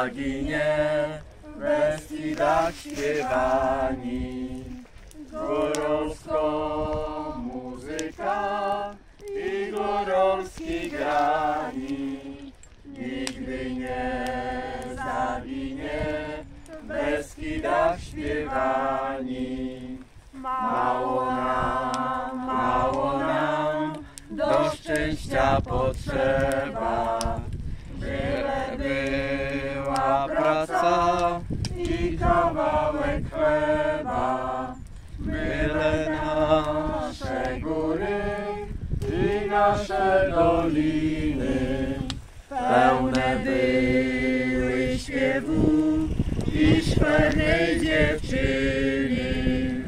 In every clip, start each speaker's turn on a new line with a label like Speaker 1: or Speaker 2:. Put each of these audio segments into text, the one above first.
Speaker 1: zaginie, we skidach śpiewani. Góralsko muzyka i góralski grani, nigdy nie zaginie, we skidach śpiewani. Mało nam do szczęścia potrzeba, byle była praca i kawałek chleba, byle nasze góry i nasze doliny pełne były śpiewu i szpernej dziewczyny.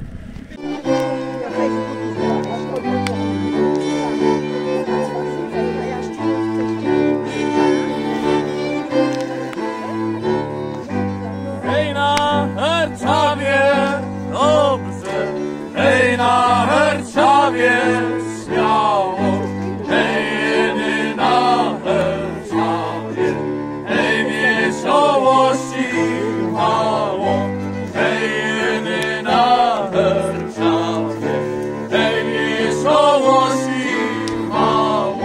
Speaker 1: Hej na Herczawie, dobrze, hej na Herczawie, śmiało, hej na Herczawie, hej wesołości mało, hej na Herczawie, hej wesołości mało.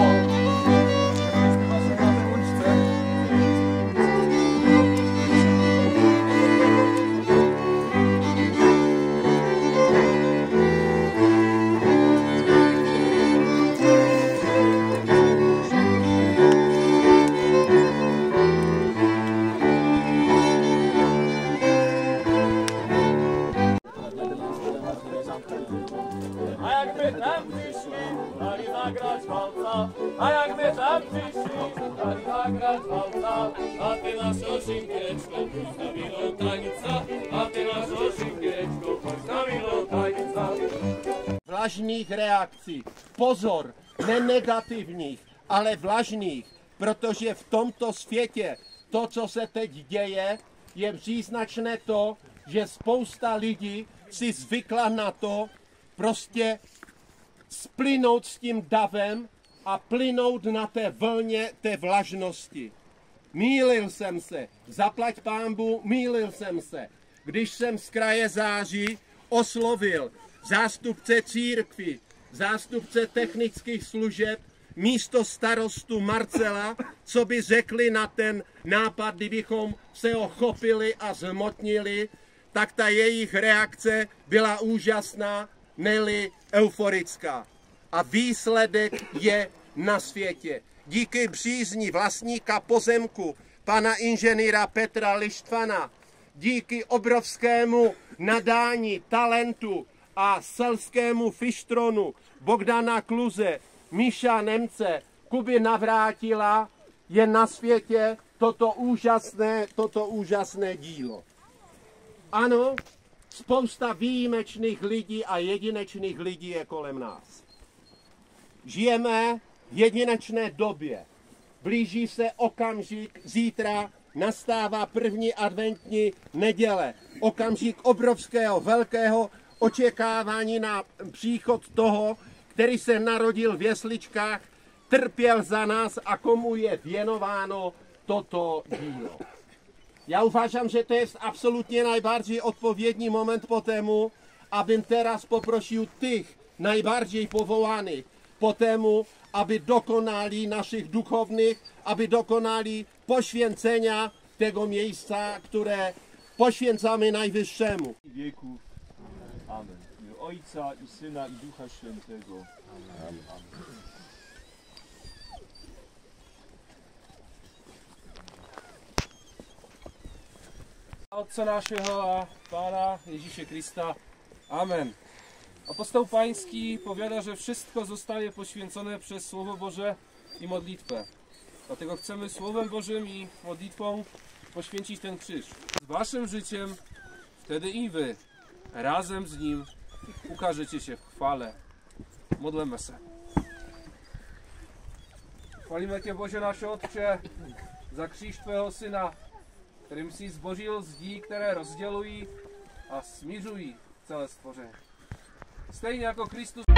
Speaker 1: A jak my tam przyszli, dali zagrać walca. A jak my tam przyszli, dali zagrać walca. A ty naszą szynkieleczką, chodź na milą tańca. A ty naszą szynkieleczką, chodź na milą tańca.
Speaker 2: Vlažných reakcí. Pozor, ne negativních, ale vlažných, protože v tomto světě to, co se teď děje, je příznačné to, že spousta lidí si zvykla na to prostě splynout s tím davem a plynout na té vlně té vlažnosti. Mýlil jsem se, zaplať pánbu, mýlil jsem se, když jsem z kraje Září oslovil zástupce církví, zástupce technických služeb, místo starostu Marcela, co by řekli na ten nápad, kdybychom se ho chopili a zhmotnili, tak ta jejich reakce byla úžasná, ne-li euforická. A výsledek je na světě. Díky přízni vlastníka pozemku, pana inženýra Petra Lištvana, díky obrovskému nadání, talentu a selskému fištronu Bogdana Kluze, Míša Nemce, Kuby Navrátila, je na světě toto úžasné dílo. Ano, spousta výjimečných lidí a jedinečných lidí je kolem nás. Žijeme v jedinečné době. Blíží se okamžik, zítra nastává první adventní neděle. Okamžik obrovského, velkého očekávání na příchod toho, který se narodil v jesličkách, trpěl za nás a komu je věnováno toto dílo. Já uvažám, že to je absolutně nejbardziej odpowiedni moment po temu, abym teraz poprosił tych najbardziej powołanych po temu, aby dokonali naszych duchownych, aby dokonali poświęcenia tego miejsca, które poświęcamy Najwyższemu.
Speaker 1: Wieków. Amen. W imię Ojca i Syna i Ducha Świętego. Amen.
Speaker 3: Otca naszego a Pana Jezusa Chrysta. Amen. Apostoł Pański powiada, że wszystko zostaje poświęcone przez Słowo Boże i modlitwę. Dlatego chcemy Słowem Bożym i modlitwą poświęcić ten krzyż. Z waszym życiem wtedy i wy razem z Nim ukażecie się w chwale. Modlíme se. Chválíme tě, Bože náš Otče, za kříž tvého Syna, kterým jsi zbořil zdí, které rozdělují a smířují celé stvoření. Stejně jako Kristus